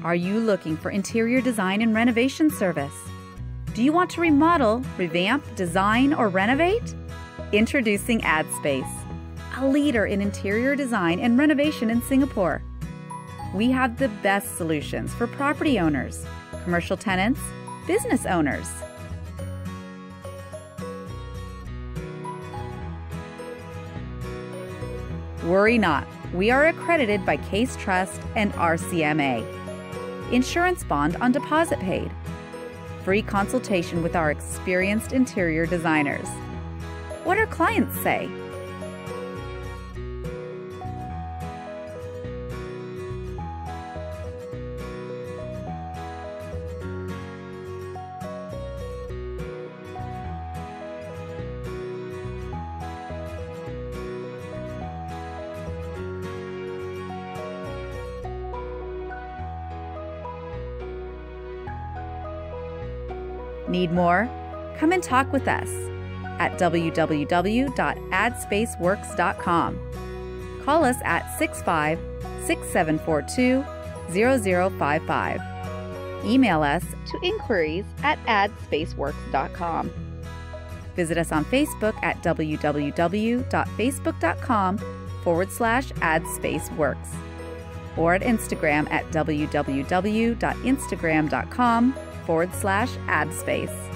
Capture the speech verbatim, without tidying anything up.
Are you looking for interior design and renovation service? Do you want to remodel, revamp, design, or renovate? Introducing AddSpace, a leader in interior design and renovation in Singapore. We have the best solutions for property owners, commercial tenants, business owners. Worry not, we are accredited by Case Trust and R C M A. Insurance bond on deposit paid. Free consultation with our experienced interior designers. What our clients say. Need more? Come and talk with us at w w w dot add space works dot com. Call us at six five, six seven four two, zero zero five five. Email us to inquiries at add space works dot com. Visit us on Facebook at w w w dot facebook dot com forward slash addspaceworks or at Instagram at w w w dot instagram dot com forward slash AddSpace.